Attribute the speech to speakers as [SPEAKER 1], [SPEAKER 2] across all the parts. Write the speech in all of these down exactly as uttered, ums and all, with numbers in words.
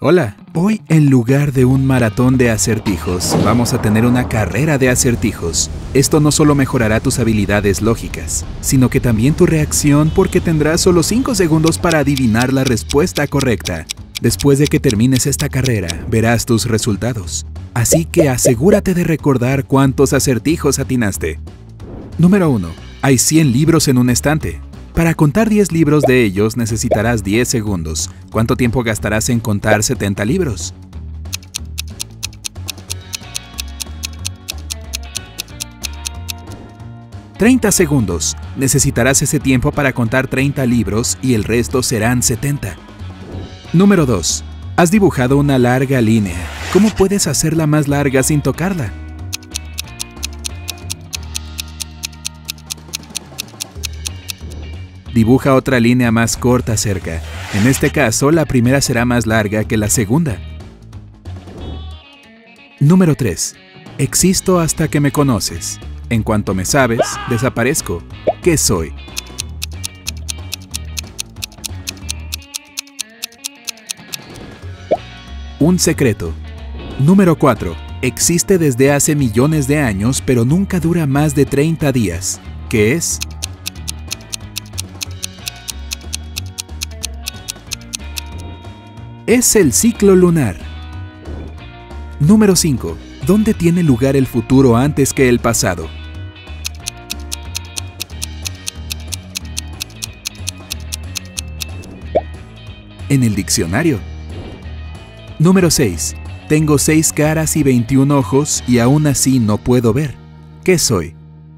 [SPEAKER 1] Hola, hoy en lugar de un maratón de acertijos, vamos a tener una carrera de acertijos. Esto no solo mejorará tus habilidades lógicas, sino que también tu reacción porque tendrás solo cinco segundos para adivinar la respuesta correcta. Después de que termines esta carrera, verás tus resultados. Así que asegúrate de recordar cuántos acertijos atinaste. Número uno. Hay cien libros en un estante. Para contar diez libros de ellos necesitarás diez segundos. ¿Cuánto tiempo gastarás en contar setenta libros? treinta segundos. Necesitarás ese tiempo para contar treinta libros y el resto serán setenta. Número dos. Has dibujado una larga línea. ¿Cómo puedes hacerla más larga sin tocarla? Dibuja otra línea más corta cerca. En este caso, la primera será más larga que la segunda. Número tres. Existo hasta que me conoces. En cuanto me sabes, desaparezco. ¿Qué soy? Un secreto. Número cuatro. Existe desde hace millones de años, pero nunca dura más de treinta días. ¿Qué es? Es el ciclo lunar. Número cinco. ¿Dónde tiene lugar el futuro antes que el pasado? En el diccionario. Número seis. Tengo seis caras y veintiún ojos y aún así no puedo ver. ¿Qué soy?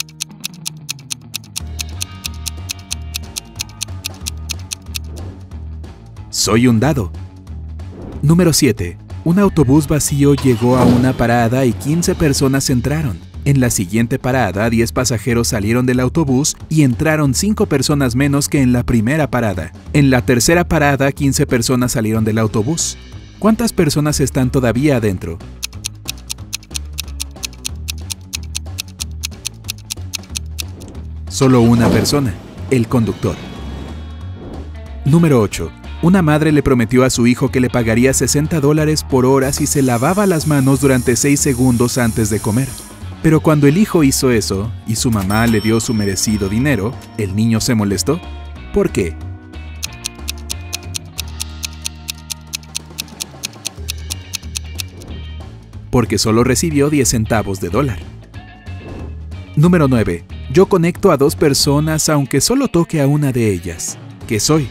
[SPEAKER 1] Soy un dado. Número siete. Un autobús vacío llegó a una parada y quince personas entraron. En la siguiente parada, diez pasajeros salieron del autobús y entraron cinco personas menos que en la primera parada. En la tercera parada, quince personas salieron del autobús. ¿Cuántas personas están todavía adentro? Solo una persona, el conductor. Número ocho. Una madre le prometió a su hijo que le pagaría sesenta dólares por hora si se lavaba las manos durante seis segundos antes de comer. Pero cuando el hijo hizo eso y su mamá le dio su merecido dinero, ¿el niño se molestó? ¿Por qué? Porque solo recibió diez centavos de dólar. Número nueve. Yo conecto a dos personas aunque solo toque a una de ellas. ¿Qué soy?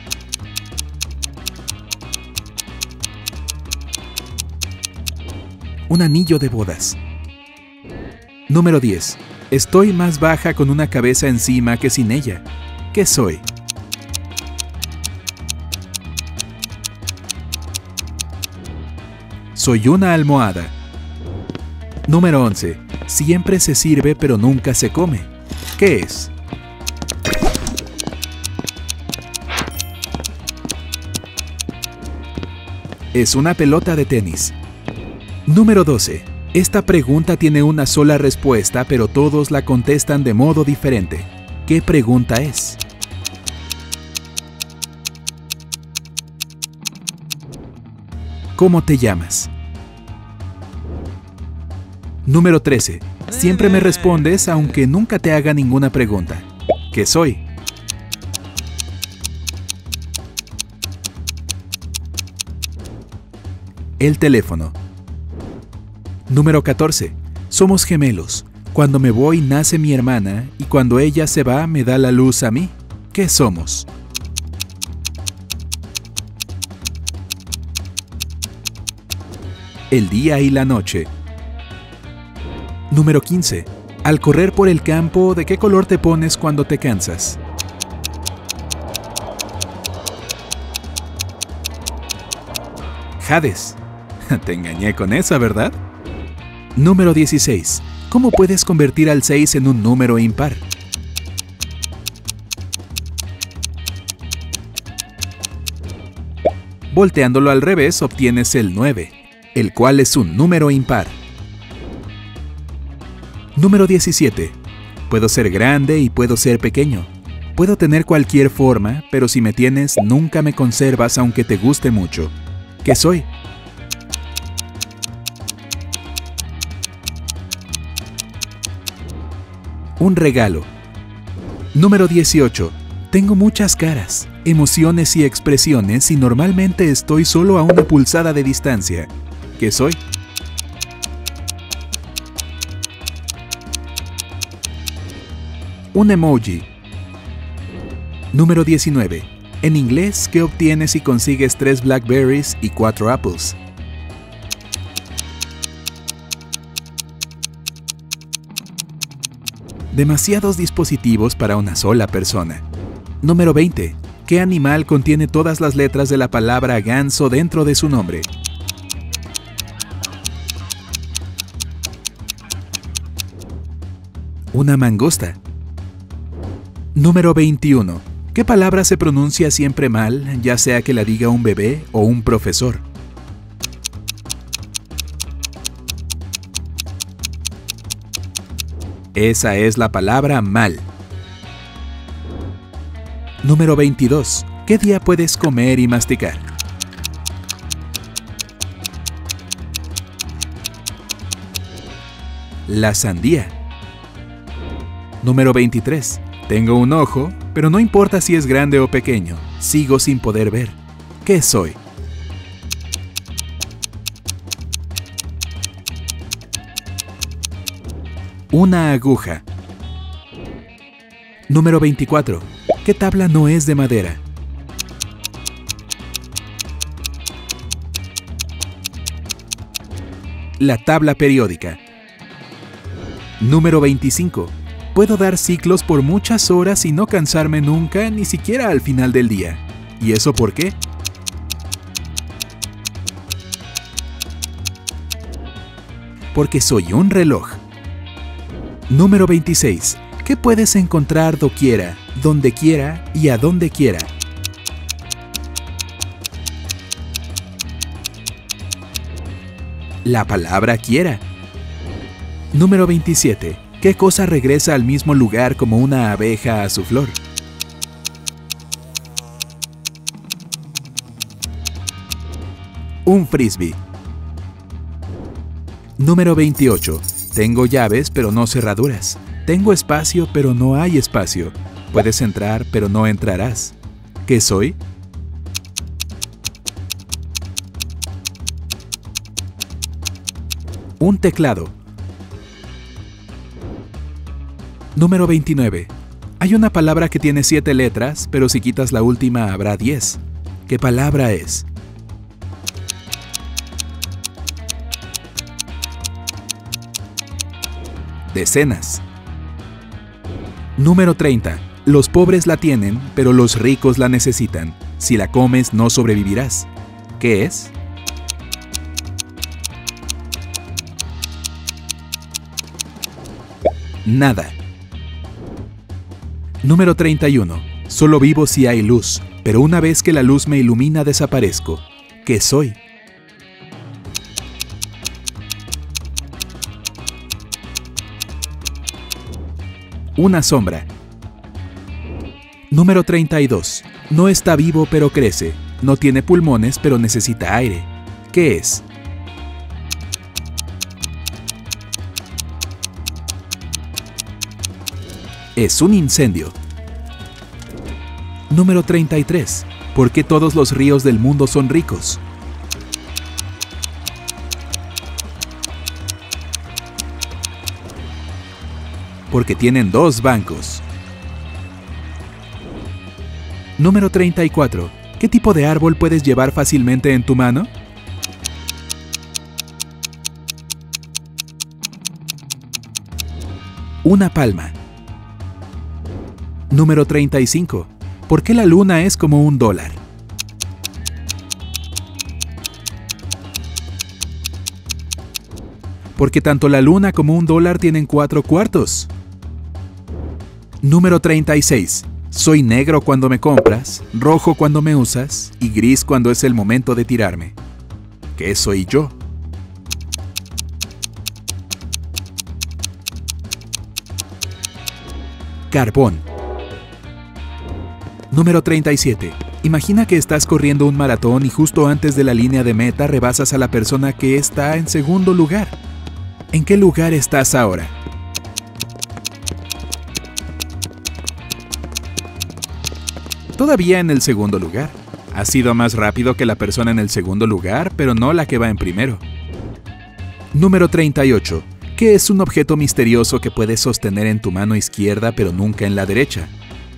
[SPEAKER 1] Un anillo de bodas. Número diez. Estoy más baja con una cabeza encima que sin ella. ¿Qué soy? Soy una almohada. Número once. Siempre se sirve pero nunca se come. ¿Qué es? Es una pelota de tenis. Número doce. Esta pregunta tiene una sola respuesta, pero todos la contestan de modo diferente. ¿Qué pregunta es? ¿Cómo te llamas? Número trece. Siempre me respondes aunque nunca te haga ninguna pregunta. ¿Qué soy? El teléfono. Número catorce. Somos gemelos. Cuando me voy nace mi hermana y cuando ella se va me da la luz a mí. ¿Qué somos? El día y la noche. Número quince. Al correr por el campo, ¿de qué color te pones cuando te cansas? Hades. Te engañé con esa, ¿verdad? Número dieciséis. ¿Cómo puedes convertir al seis en un número impar? Volteándolo al revés obtienes el nueve, el cual es un número impar. Número diecisiete. Puedo ser grande y puedo ser pequeño. Puedo tener cualquier forma, pero si me tienes, nunca me conservas aunque te guste mucho. ¿Qué soy? Un regalo. Número dieciocho. Tengo muchas caras, emociones y expresiones y normalmente estoy solo a una pulsada de distancia. ¿Qué soy? Un emoji. Número diecinueve. En inglés, ¿qué obtienes si consigues tres Blackberries y cuatro Apples? Demasiados dispositivos para una sola persona. Número veinte. ¿Qué animal contiene todas las letras de la palabra ganso dentro de su nombre? Una mangosta. Número veintiuno. ¿Qué palabra se pronuncia siempre mal, ya sea que la diga un bebé o un profesor? Esa es la palabra mal. Número veintidós. ¿Qué día puedes comer y masticar? La sandía. Número veintitrés. Tengo un ojo, pero no importa si es grande o pequeño, sigo sin poder ver. ¿Qué soy? Una aguja. Número veinticuatro. ¿Qué tabla no es de madera? La tabla periódica. Número veinticinco. Puedo dar ciclos por muchas horas y no cansarme nunca, ni siquiera al final del día. ¿Y eso por qué? Porque soy un reloj. Número veintiséis. ¿Qué puedes encontrar doquiera, donde quiera y a donde quiera? La palabra quiera. Número veintisiete. ¿Qué cosa regresa al mismo lugar como una abeja a su flor? Un frisbee. Número veintiocho. Tengo llaves, pero no cerraduras. Tengo espacio, pero no hay espacio. Puedes entrar, pero no entrarás. ¿Qué soy? Un teclado. Número veintinueve. Hay una palabra que tiene siete letras, pero si quitas la última habrá diez. ¿Qué palabra es? Decenas. Número treinta. Los pobres la tienen, pero los ricos la necesitan. Si la comes, no sobrevivirás. ¿Qué es? Nada. Número treinta y uno. Solo vivo si hay luz, pero una vez que la luz me ilumina desaparezco. ¿Qué soy? Una sombra. Número treinta y dos. No está vivo pero crece. No tiene pulmones pero necesita aire. ¿Qué es? Es un incendio. Número treinta y tres. ¿Por qué todos los ríos del mundo son ricos? Porque tienen dos bancos. Número treinta y cuatro. ¿Qué tipo de árbol puedes llevar fácilmente en tu mano? Una palma. Número treinta y cinco. ¿Por qué la luna es como un dólar? Porque tanto la luna como un dólar tienen cuatro cuartos. Número treinta y seis. Soy negro cuando me compras, rojo cuando me usas y gris cuando es el momento de tirarme. ¿Qué soy yo? Carbón. Número treinta y siete. Imagina que estás corriendo un maratón y justo antes de la línea de meta rebasas a la persona que está en segundo lugar. ¿En qué lugar estás ahora? Todavía en el segundo lugar. Has sido más rápido que la persona en el segundo lugar, pero no la que va en primero. Número treinta y ocho. ¿Qué es un objeto misterioso que puedes sostener en tu mano izquierda pero nunca en la derecha?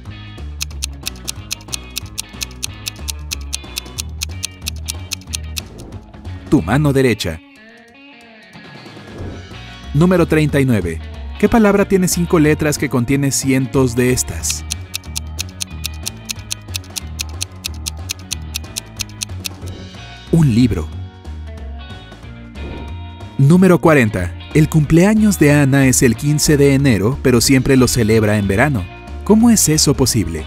[SPEAKER 1] Tu mano derecha. Número treinta y nueve. ¿Qué palabra tiene cinco letras que contiene cientos de estas? Un libro. Número cuarenta. El cumpleaños de Ana es el quince de enero, pero siempre lo celebra en verano. ¿Cómo es eso posible?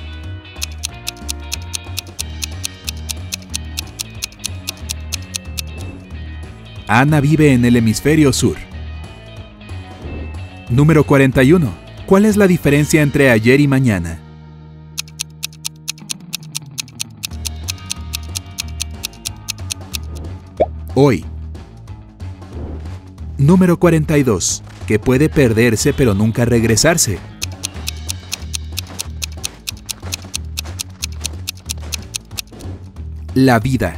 [SPEAKER 1] Ana vive en el hemisferio sur. Número cuarenta y uno. ¿Cuál es la diferencia entre ayer y mañana? Hoy. Número cuarenta y dos. Que puede perderse pero nunca regresarse. La vida.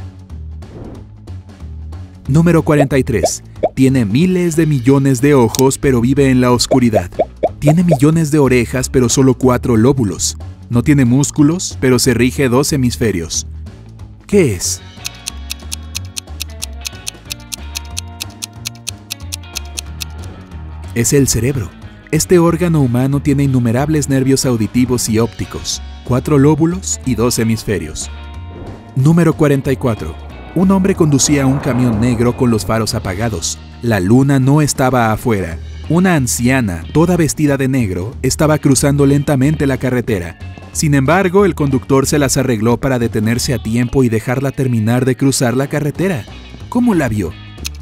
[SPEAKER 1] Número cuarenta y tres. Tiene miles de millones de ojos pero vive en la oscuridad. Tiene millones de orejas pero solo cuatro lóbulos. No tiene músculos pero se rige dos hemisferios. ¿Qué es? Es el cerebro. Este órgano humano tiene innumerables nervios auditivos y ópticos, cuatro lóbulos y dos hemisferios. Número cuarenta y cuatro. Un hombre conducía un camión negro con los faros apagados. La luna no estaba afuera. Una anciana, toda vestida de negro, estaba cruzando lentamente la carretera. Sin embargo, el conductor se las arregló para detenerse a tiempo y dejarla terminar de cruzar la carretera. ¿Cómo la vio?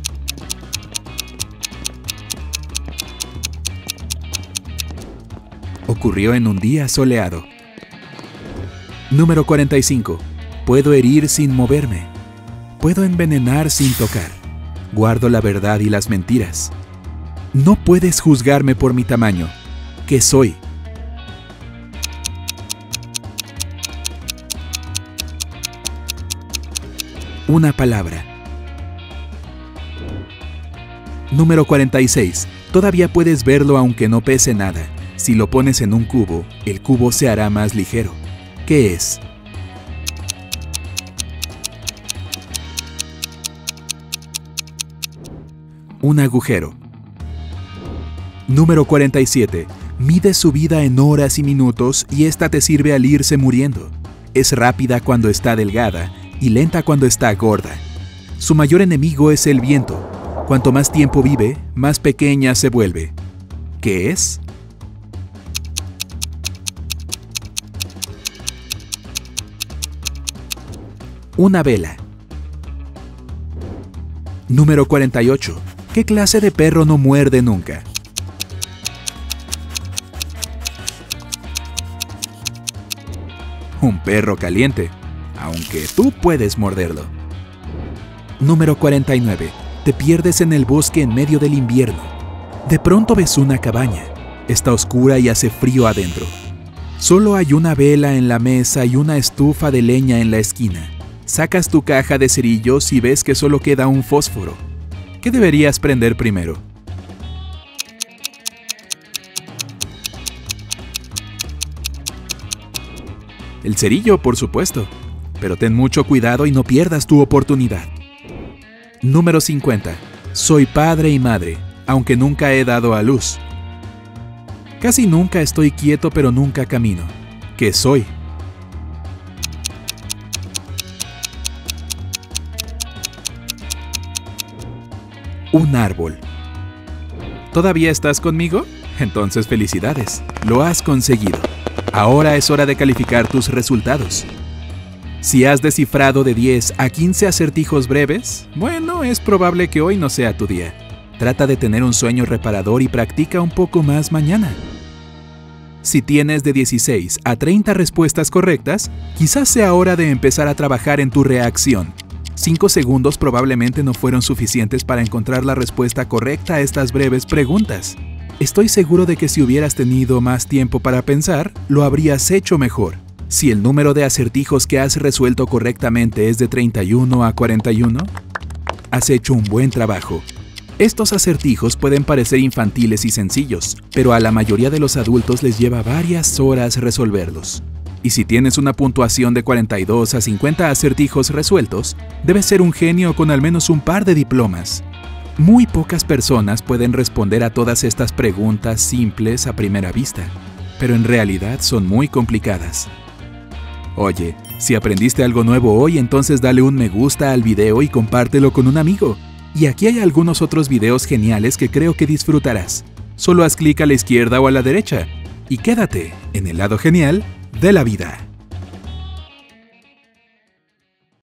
[SPEAKER 1] Ocurrió en un día soleado. Número cuarenta y cinco. Puedo herir sin moverme. Puedo envenenar sin tocar. Guardo la verdad y las mentiras. No puedes juzgarme por mi tamaño. ¿Qué soy? Una palabra. Número cuarenta y seis. Todavía puedes verlo aunque no pese nada. Si lo pones en un cubo, el cubo se hará más ligero. ¿Qué es? Un agujero. Número cuarenta y siete. Mide su vida en horas y minutos y esta te sirve al irse muriendo. Es rápida cuando está delgada y lenta cuando está gorda. Su mayor enemigo es el viento. Cuanto más tiempo vive, más pequeña se vuelve. ¿Qué es? Una vela. Número cuarenta y ocho. ¿Qué clase de perro no muerde nunca? Un perro caliente, aunque tú puedes morderlo. Número cuarenta y nueve. Te pierdes en el bosque en medio del invierno. De pronto ves una cabaña. Está oscura y hace frío adentro. Solo hay una vela en la mesa y una estufa de leña en la esquina. Sacas tu caja de cerillos y ves que solo queda un fósforo. ¿Qué deberías prender primero? El cerillo, por supuesto. Pero ten mucho cuidado y no pierdas tu oportunidad. Número cincuenta. Soy padre y madre, aunque nunca he dado a luz. Casi nunca estoy quieto, pero nunca camino. ¿Qué soy? Un árbol. ¿Todavía estás conmigo? Entonces felicidades, lo has conseguido. Ahora es hora de calificar tus resultados. Si has descifrado de diez a quince acertijos breves, bueno, es probable que hoy no sea tu día. Trata de tener un sueño reparador y practica un poco más mañana. Si tienes de dieciséis a treinta respuestas correctas, quizás sea hora de empezar a trabajar en tu reacción. cinco segundos probablemente no fueron suficientes para encontrar la respuesta correcta a estas breves preguntas. Estoy seguro de que si hubieras tenido más tiempo para pensar, lo habrías hecho mejor. Si el número de acertijos que has resuelto correctamente es de treinta y uno a cuarenta y uno, has hecho un buen trabajo. Estos acertijos pueden parecer infantiles y sencillos, pero a la mayoría de los adultos les lleva varias horas resolverlos. Y si tienes una puntuación de cuarenta y dos a cincuenta acertijos resueltos, debes ser un genio con al menos un par de diplomas. Muy pocas personas pueden responder a todas estas preguntas simples a primera vista, pero en realidad son muy complicadas. Oye, si aprendiste algo nuevo hoy, entonces dale un me gusta al video y compártelo con un amigo. Y aquí hay algunos otros videos geniales que creo que disfrutarás. Solo haz clic a la izquierda o a la derecha y quédate en el lado genial de la vida.